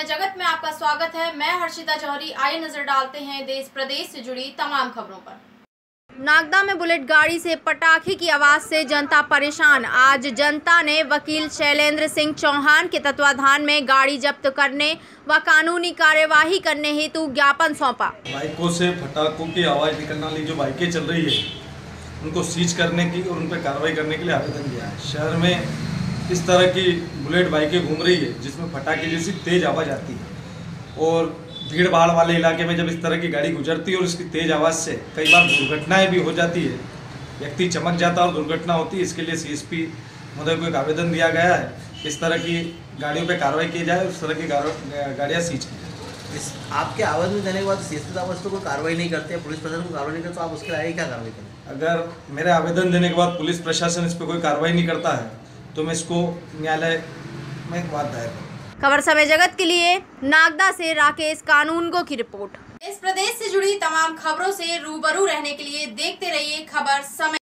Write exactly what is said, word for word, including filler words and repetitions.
समय जगत में आपका स्वागत है। मैं हर्षिता जौहरी। आइए नजर डालते हैं देश प्रदेश से जुड़ी तमाम खबरों पर। नागदा में बुलेट गाड़ी से पटाखे की आवाज से जनता परेशान। आज जनता ने वकील शैलेंद्र सिंह चौहान के तत्वाधान में गाड़ी जब्त करने व कानूनी कार्यवाही करने हेतु ज्ञापन सौंपा। बाइकों से पटाखों की आवाज निकलने वाली जो बाइकें चल रही है उनको सीज करने की और उन पर कार्रवाई करने के लिए आवेदन दिया है। शहर में इस तरह की बुलेट बाइकें घूम रही है जिसमें पटाखे जैसी तेज आवाज़ आती है और भीड़ भाड़ वाले इलाके में जब इस तरह की गाड़ी गुजरती है और इसकी तेज आवाज़ से कई बार दुर्घटनाएं भी हो जाती है, व्यक्ति चमक जाता है और दुर्घटना होती है। इसके लिए सीएसपी महोदय को एक आवेदन दिया गया है, इस तरह की गाड़ियों पर कार्रवाई की जाए और इस तरह की गाड़ियाँ सीज की जाए। इस आपके आवेदन देने के बाद सीएसपी साहब उस पर कोई कार्रवाई नहीं करते, पुलिस प्रशासन को कार्रवाई नहीं करते, तो आप उसके आगे क्या कार्रवाई करें? अगर मेरे आवेदन देने के बाद पुलिस प्रशासन इस पर कोई कार्रवाई नहीं करता है तो मैं इसको न्यायालय में एक बात दायर करूँ। खबर समय जगत के लिए नागदा से राकेश कानूनगो की रिपोर्ट। इस प्रदेश से जुड़ी तमाम खबरों से रूबरू रहने के लिए देखते रहिए खबर समय।